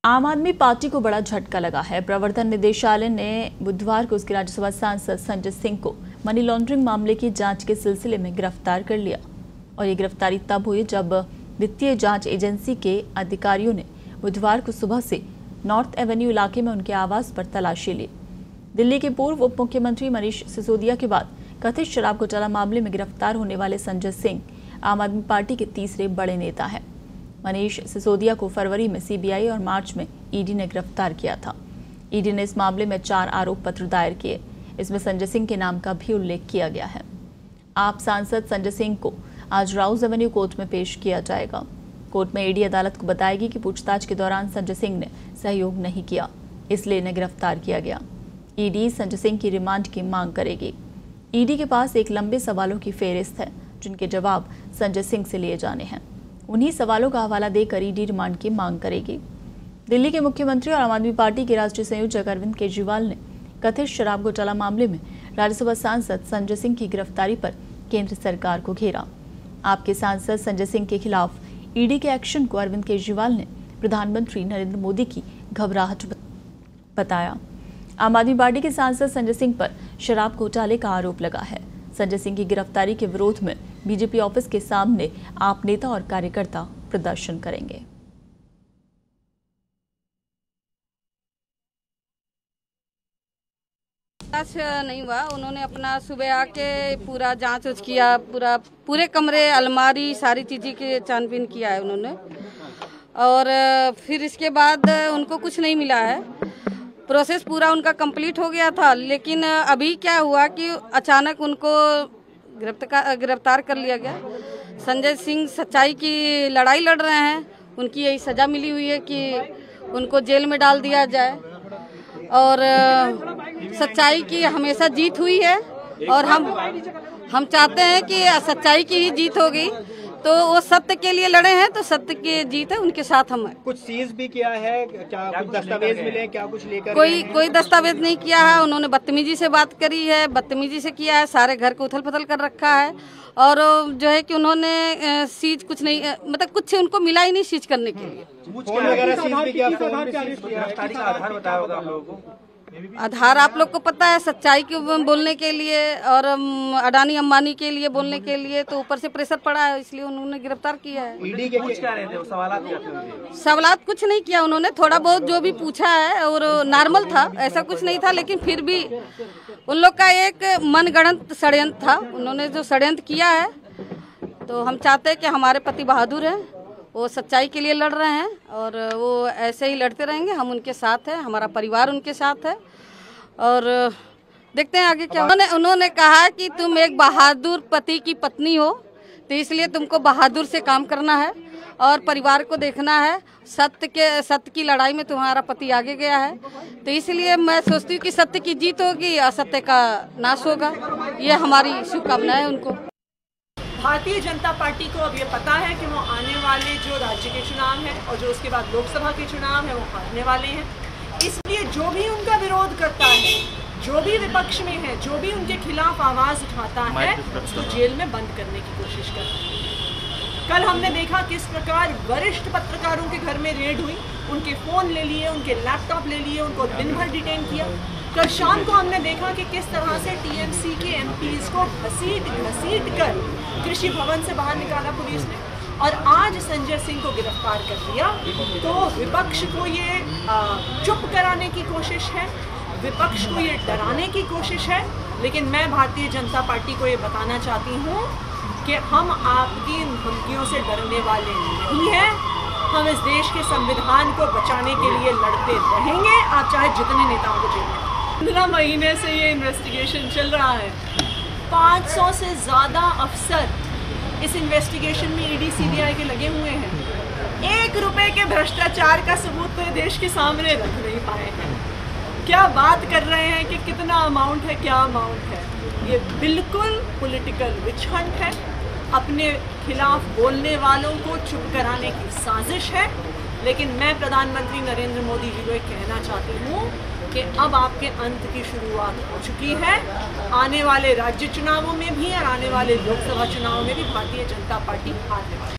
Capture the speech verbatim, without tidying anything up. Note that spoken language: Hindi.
आम आदमी पार्टी को बड़ा झटका लगा है। प्रवर्तन निदेशालय ने बुधवार को उसके राज्यसभा सांसद संजय सिंह को मनी लॉन्ड्रिंग मामले की जांच के सिलसिले में गिरफ्तार कर लिया और ये गिरफ्तारी तब हुई जब वित्तीय जांच एजेंसी के अधिकारियों ने बुधवार को सुबह से नॉर्थ एवेन्यू इलाके में उनके आवास पर तलाशी ली। दिल्ली के पूर्व उप मुख्यमंत्री मनीष सिसोदिया के बाद कथित शराब घोटाला मामले में गिरफ्तार होने वाले संजय सिंह आम आदमी पार्टी के तीसरे बड़े नेता हैं। मनीष सिसोदिया को फरवरी में सीबीआई और मार्च में ईडी ने गिरफ्तार किया था। ईडी ने इस मामले में चार आरोप पत्र दायर किए। इसमें संजय सिंह के नाम का भी उल्लेख किया गया है। आप सांसद संजय सिंह को आज राउज एवेन्यू कोर्ट में पेश किया जाएगा। कोर्ट में ईडी अदालत को बताएगी कि पूछताछ के दौरान संजय सिंह ने सहयोग नहीं किया, इसलिए इन्हें गिरफ्तार किया गया। ईडी संजय सिंह की रिमांड की मांग करेगी। ईडी के पास एक लंबे सवालों की फेहरिस्त है, जिनके जवाब संजय सिंह से लिए जाने हैं। उन्हीं सवालों का हवाला देकर ईडी रिमांड की मांग करेगी। दिल्ली के मुख्यमंत्री और आम आदमी पार्टी के राष्ट्रीय संयोजक अरविंद केजरीवाल ने कथित शराब घोटाला मामले में राज्यसभा सांसद संजय सिंह की गिरफ्तारी पर केंद्र सरकार को घेरा। आपके सांसद संजय सिंह के खिलाफ ईडी के एक्शन को अरविंद केजरीवाल ने प्रधानमंत्री नरेंद्र मोदी की घबराहट बताया। आम आदमी पार्टी के सांसद संजय सिंह पर शराब घोटाले का आरोप लगा है। संजय सिंह की गिरफ्तारी के विरोध में बीजेपी ऑफिस के सामने आप नेता और कार्यकर्ता प्रदर्शन करेंगे। नहीं हुआ, उन्होंने अपना सुबह आके पूरा जांच उच किया, पूरा पूरे कमरे अलमारी सारी चीज़ें की छानबीन किया है उन्होंने, और फिर इसके बाद उनको कुछ नहीं मिला है। प्रोसेस पूरा उनका कंप्लीट हो गया था, लेकिन अभी क्या हुआ कि अचानक उनको गिरफ्तार गिरफ्तार कर लिया गया। संजय सिंह सच्चाई की लड़ाई लड़ रहे हैं, उनकी यही सज़ा मिली हुई है कि उनको जेल में डाल दिया जाए, और सच्चाई की हमेशा जीत हुई है और हम हम चाहते हैं कि सच्चाई की ही जीत होगी। तो वो सत्य के लिए लड़े हैं, तो सत्य की जीत है, उनके साथ हम हैं। कुछ सीज भी किया है क्या? कुछ दस्तावेज मिले क्या? कुछ लेकर कोई कोई दस्तावेज नहीं किया है। उन्होंने बदतमीजी से बात करी है, बदतमीजी से किया है, सारे घर को उथल पुथल कर रखा है, और जो है कि उन्होंने सीज कुछ नहीं, मतलब कुछ उनको मिला ही नहीं सीज करने के लिए। आधार आप लोग को पता है, सच्चाई के बोलने के लिए और अडानी अंबानी के लिए बोलने के लिए तो ऊपर से प्रेशर पड़ा है, इसलिए उन्होंने गिरफ्तार किया है। ईडी के कुछ क्या रहे थे? सवालात क्या थे? सवालात कुछ नहीं किया उन्होंने, थोड़ा बहुत जो भी पूछा है और नॉर्मल था, ऐसा कुछ नहीं था, लेकिन फिर भी उन लोग का एक मनगढ़ंत षड्यंत्र था। उन्होंने जो षड्यंत्र किया है, तो हम चाहते हैं कि हमारे पति बहादुर हैं, वो सच्चाई के लिए लड़ रहे हैं और वो ऐसे ही लड़ते रहेंगे। हम उनके साथ हैं, हमारा परिवार उनके साथ है, और देखते हैं आगे क्या। उन्होंने उन्होंने कहा कि तुम एक बहादुर पति की पत्नी हो, तो इसलिए तुमको बहादुर से काम करना है और परिवार को देखना है। सत्य के सत्य की लड़ाई में तुम्हारा पति आगे गया है, तो इसलिए मैं सोचती हूँ कि सत्य की जीत होगी, असत्य का नाश होगा। ये हमारी शुभकामनाएं है उनको। भारतीय जनता पार्टी को अब ये पता है कि वो आने वाले जो राज्य के चुनाव हैं और जो उसके बाद लोकसभा के चुनाव हैं वो हारने वाले हैं। इसलिए जो भी उनका विरोध करता है, जो भी विपक्ष में है, जो भी उनके खिलाफ आवाज उठाता है, उसको जेल में बंद करने की कोशिश करता है। कल हमने देखा किस प्रकार वरिष्ठ पत्रकारों के घर में रेड हुई, उनके फोन ले लिए, उनके लैपटॉप ले लिए, उनको दिन भर डिटेन किया। कल शाम को हमने देखा कि किस तरह से टीएमसी के एमपीज को घसीट घसीट कर कृषि भवन से बाहर निकाला पुलिस ने, और आज संजय सिंह को गिरफ्तार कर लिया। तो विपक्ष को ये चुप कराने की कोशिश है, विपक्ष को ये डराने की कोशिश है। लेकिन मैं भारतीय जनता पार्टी को ये बताना चाहती हूँ कि हम आपकी धमकियों से डरने वाले नहीं हैं। हम इस देश के संविधान को बचाने के लिए लड़ते रहेंगे, आप चाहे जितने नेताओं को जेल में। पंद्रह महीने से ये इन्वेस्टिगेशन चल रहा है। पाँच सौ से ज़्यादा अफसर इस इन्वेस्टिगेशन में ईडी सीबीआई के लगे हुए हैं। एक रुपए के भ्रष्टाचार का सबूत तो देश के सामने रख नहीं पाए हैं। क्या बात कर रहे हैं कि कितना अमाउंट है, क्या अमाउंट है। ये बिल्कुल पॉलिटिकल विच हंट है, अपने खिलाफ बोलने वालों को चुप कराने की साजिश है। लेकिन मैं प्रधानमंत्री नरेंद्र मोदी जी को ये कहना चाहती हूँ कि अब आपके अंत की शुरुआत हो चुकी है। आने वाले राज्य चुनावों में भी और आने वाले लोकसभा चुनावों में भी भारतीय जनता पार्टी हारने वाली है।